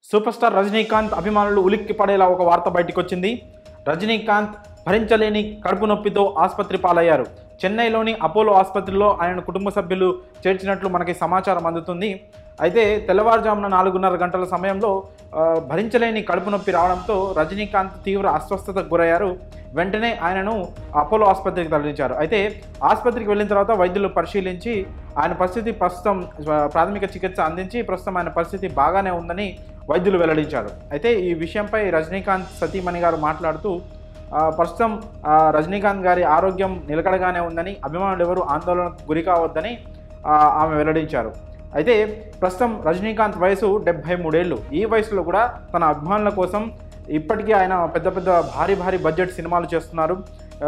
Super star Rajinikanth అభిమానులు ఉలిక్కి పడేలా ఒక వార్త బయటకొచ్చింది. రజనీకాంత్ భరించలేని కడుపు నొప్పితో ఆసుపత్రి పాలయ్యారు. చెన్నైలోని అపోలో ఆసుపత్రిలో ఆయన కుటుంబ సభ్యులు చేర్చినట్లు మనకి సమాచారం అందుతుంది. అయితే తెల్లవారుజామున 4:30 గంటల సమయంలో భరించలేని కడుపు నొప్పి రావడంతో రజనీకాంత్ తీవ్ర అస్వస్థతకు గురయ్యారు. వెంటనే ఆయనను అపోలో ఆసుపత్రికి తరలించారు. అయితే ఆసుపత్రికి వెళ్ళిన తర్వాత వైద్యులు పరిశీలించి ఆయన పరిస్థితి ప్రస్తుతం ప్రాథమిక చికిత్స అందించి ప్రస్తుతం ఆయన పరిస్థితి బాగానే ఉందని వైద్యులు వెల్లడించారు. అయితే ఈ విషయంపై రజనీకాంత్ సతీమణి గారు మాట్లాడుతూ ప్రస్తుతం రజనీకాంత్ గారి ఆరోగ్యం నిలకడగానే ఉందని, అభిమానులు ఎవరు ఆందోళనకు గురి కావద్దని ఆమె వెల్లడించారు. అయితే ప్రస్తుతం రజనీకాంత్ వయసు 73 ఏళ్ళు. ఈ వయసులో కూడా తన అభిమానుల కోసం ఇప్పటికీ ఆయన పెద్ద పెద్ద భారీ బడ్జెట్ సినిమాలు చేస్తున్నారు.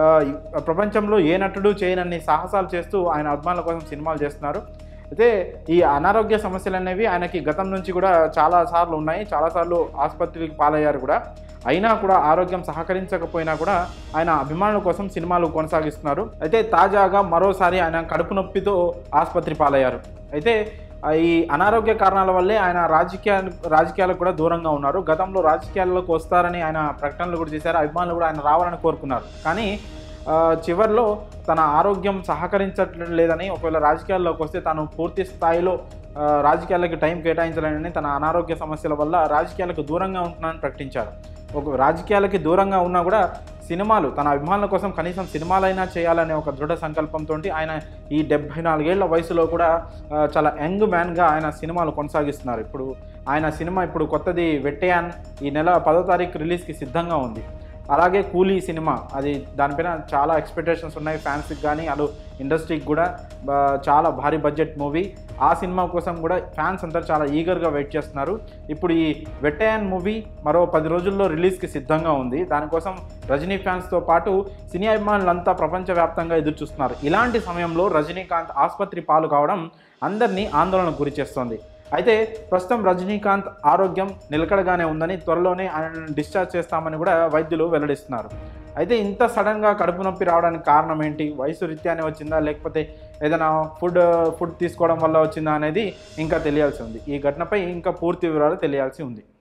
ప్రపంచంలో ఏ నటుడు చేయనన్ని సాహసాలు చేస్తూ ఆయన అభిమానుల కోసం సినిమాలు చేస్తున్నారు. అయితే ఈ అనారోగ్య సమస్యలు అనేవి ఆయనకి గతం నుంచి కూడా చాలాసార్లు ఉన్నాయి. చాలాసార్లు ఆసుపత్రికి పాలయ్యారు కూడా. అయినా కూడా ఆరోగ్యం సహకరించకపోయినా కూడా ఆయన అభిమానుల కోసం సినిమాలు కొనసాగిస్తున్నారు. అయితే తాజాగా మరోసారి ఆయన కడుపు నొప్పితో ఆసుపత్రి పాలయ్యారు. అయితే ఈ అనారోగ్య కారణాల వల్లే ఆయన రాజకీయాలకు కూడా దూరంగా ఉన్నారు. గతంలో రాజకీయాల్లోకి వస్తారని ఆయన ప్రకటనలు కూడా చేశారు. అభిమానులు కూడా ఆయన రావాలని కోరుకున్నారు. కానీ చివరిలో తన ఆరోగ్యం సహకరించట్లేదు లేదని, ఒకవేళ రాజకీయాల్లోకి వస్తే తాను పూర్తి స్థాయిలో రాజకీయాలకు టైం కేటాయించాలని, తన అనారోగ్య సమస్యల వల్ల రాజకీయాలకు దూరంగా ఉంటున్నానని ప్రకటించారు. ఒక రాజకీయాలకి దూరంగా ఉన్నా కూడా సినిమాలు, తన అభిమానుల కోసం కనీసం సినిమాలైనా చేయాలనే ఒక దృఢ సంకల్పంతో ఆయన ఈ 74 ఏళ్ల వయసులో కూడా చాలా యంగ్ మ్యాన్గా ఆయన సినిమాలు కొనసాగిస్తున్నారు. ఇప్పుడు ఆయన సినిమా కొత్తది వెట్టయాన్ ఈ నెల 10వ తారీఖు రిలీజ్కి సిద్ధంగా ఉంది. అలాగే కూలీ సినిమా, అది దానిపైన చాలా ఎక్స్పెక్టేషన్స్ ఉన్నాయి ఫ్యాన్స్కి కానీ అటు ఇండస్ట్రీకి కూడా. చాలా భారీ బడ్జెట్ మూవీ. ఆ సినిమా కోసం కూడా ఫ్యాన్స్ అంతా చాలా ఈగర్గా వెయిట్ చేస్తున్నారు. ఇప్పుడు ఈ వెట్టయాన్ మూవీ మరో 10 రోజుల్లో రిలీజ్కి సిద్ధంగా ఉంది. దానికోసం రజనీ ఫ్యాన్స్తో పాటు సినీ అభిమానులంతా ప్రపంచవ్యాప్తంగా ఎదురు చూస్తున్నారు. ఇలాంటి సమయంలో రజనీకాంత్ ఆసుపత్రి పాలు కావడం అందరినీ ఆందోళనకు గురి చేస్తోంది. అయితే ప్రస్తుతం రజనీకాంత్ ఆరోగ్యం నిలకడగానే ఉందని, త్వరలోనే ఆయనను డిశ్చార్జ్ చేస్తామని కూడా వైద్యులు వెల్లడిస్తున్నారు. అయితే ఇంత సడన్గా కడుపు నొప్పి రావడానికి కారణం ఏంటి? వయసు రీత్యానే వచ్చిందా, లేకపోతే ఏదైనా ఫుడ్ తీసుకోవడం వల్ల వచ్చిందా అనేది ఇంకా తెలియాల్సి ఉంది. ఈ ఘటనపై ఇంకా పూర్తి వివరాలు తెలియాల్సి ఉంది.